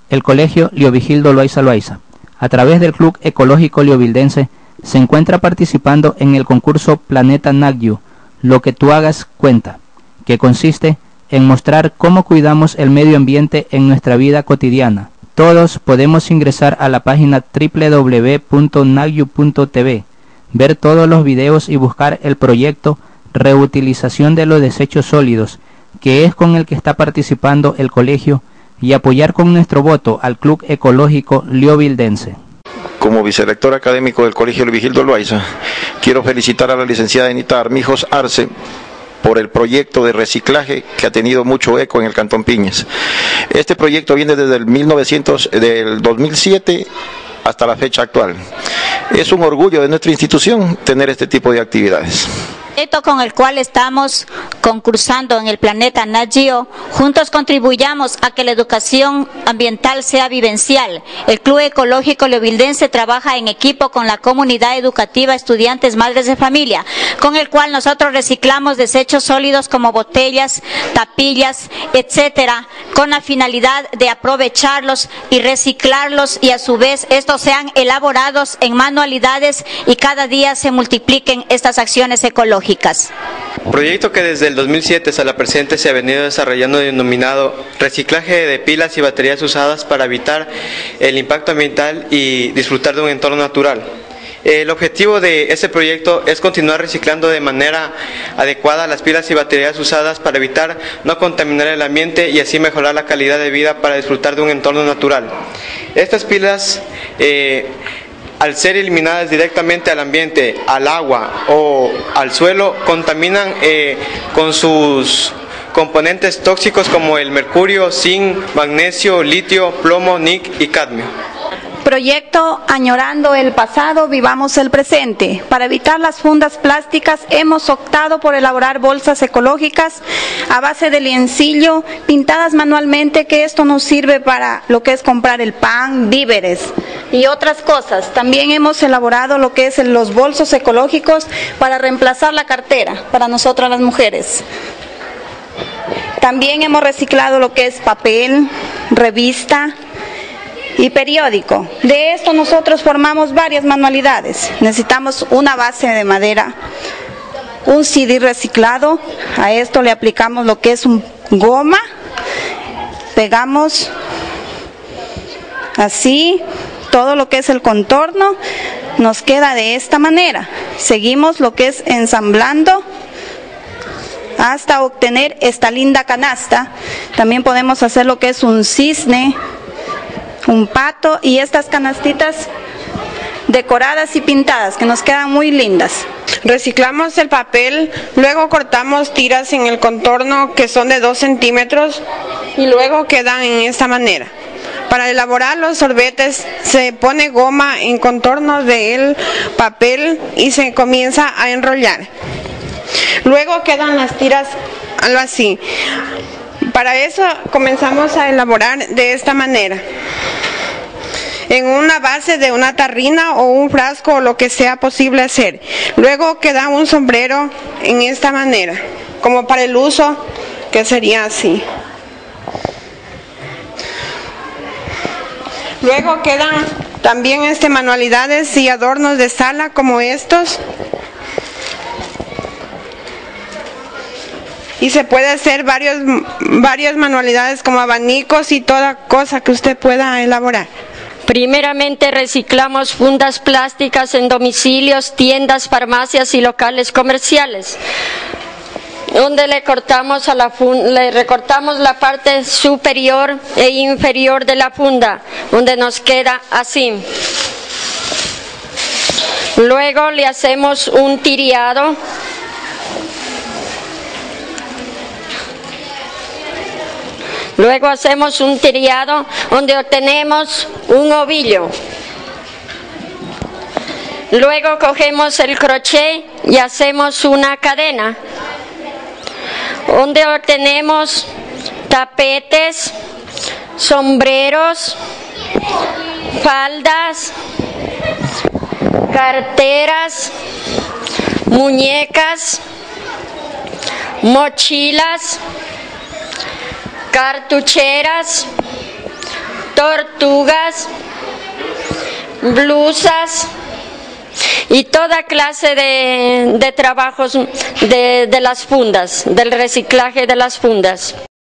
el Colegio Leovigildo Loaiza Loaiza, a través del Club Ecológico Leovildense, se encuentra participando en el concurso Planeta Nagyo, Lo que tú hagas cuenta, que consiste en mostrar cómo cuidamos el medio ambiente en nuestra vida cotidiana. Todos podemos ingresar a la página www.nagyo.tv, ver todos los videos y buscar el proyecto Reutilización de los Desechos Sólidos, que es con el que está participando el colegio, y apoyar con nuestro voto al Club Ecológico Leovildense. Como vicerrector académico del Colegio Leovigildo Loaiza, quiero felicitar a la licenciada Anita Armijos Arce por el proyecto de reciclaje que ha tenido mucho eco en el Cantón Piñas. Este proyecto viene desde el 2007 hasta la fecha actual. Es un orgullo de nuestra institución tener este tipo de actividades. Con el cual estamos concursando en el Planeta Nagyo, juntos contribuyamos a que la educación ambiental sea vivencial. El Club Ecológico Leovildense trabaja en equipo con la comunidad educativa, estudiantes, madres de familia, con el cual nosotros reciclamos desechos sólidos como botellas, tapillas, etcétera, con la finalidad de aprovecharlos y reciclarlos, y a su vez estos sean elaborados en manualidades y cada día se multipliquen estas acciones ecológicas. Proyecto que desde el 2007 hasta la presente se ha venido desarrollando, denominado reciclaje de pilas y baterías usadas para evitar el impacto ambiental y disfrutar de un entorno natural. El objetivo de este proyecto es continuar reciclando de manera adecuada las pilas y baterías usadas para evitar no contaminar el ambiente y así mejorar la calidad de vida para disfrutar de un entorno natural. Estas pilas, al ser eliminadas directamente al ambiente, al agua o al suelo, contaminan con sus componentes tóxicos como el mercurio, zinc, magnesio, litio, plomo, níquel y cadmio. Proyecto Añorando el pasado, vivamos el presente. Para evitar las fundas plásticas hemos optado por elaborar bolsas ecológicas a base de liencillo, pintadas manualmente, que esto nos sirve para lo que es comprar el pan, víveres y otras cosas. También hemos elaborado lo que es los bolsos ecológicos para reemplazar la cartera para nosotras las mujeres. También hemos reciclado lo que es papel, revista y periódico. De esto nosotros formamos varias manualidades. Necesitamos una base de madera, un CD reciclado, a esto le aplicamos lo que es un goma, pegamos así, todo lo que es el contorno nos queda de esta manera. Seguimos lo que es ensamblando hasta obtener esta linda canasta. También podemos hacer lo que es un cisne, un pato y estas canastitas decoradas y pintadas que nos quedan muy lindas. Reciclamos el papel, luego cortamos tiras en el contorno que son de 2 centímetros y luego quedan en esta manera. Para elaborar los sorbetes se pone goma en contorno del papel y se comienza a enrollar. Luego quedan las tiras algo así. Para eso comenzamos a elaborar de esta manera, en una base de una tarrina o un frasco o lo que sea posible hacer. Luego queda un sombrero en esta manera, como para el uso, que sería así. Luego quedan también manualidades y adornos de sala como estos. Y se puede hacer varias manualidades como abanicos y toda cosa que usted pueda elaborar. Primeramente reciclamos fundas plásticas en domicilios, tiendas, farmacias y locales comerciales, donde le recortamos la parte superior e inferior de la funda, donde nos queda así. Luego le hacemos un tiriado. Luego hacemos un tiriado donde obtenemos un ovillo. Luego cogemos el crochet y hacemos una cadena, donde obtenemos tapetes, sombreros, faldas, carteras, muñecas, mochilas, cartucheras, tortugas, blusas y toda clase de trabajos de las fundas, del reciclaje de las fundas.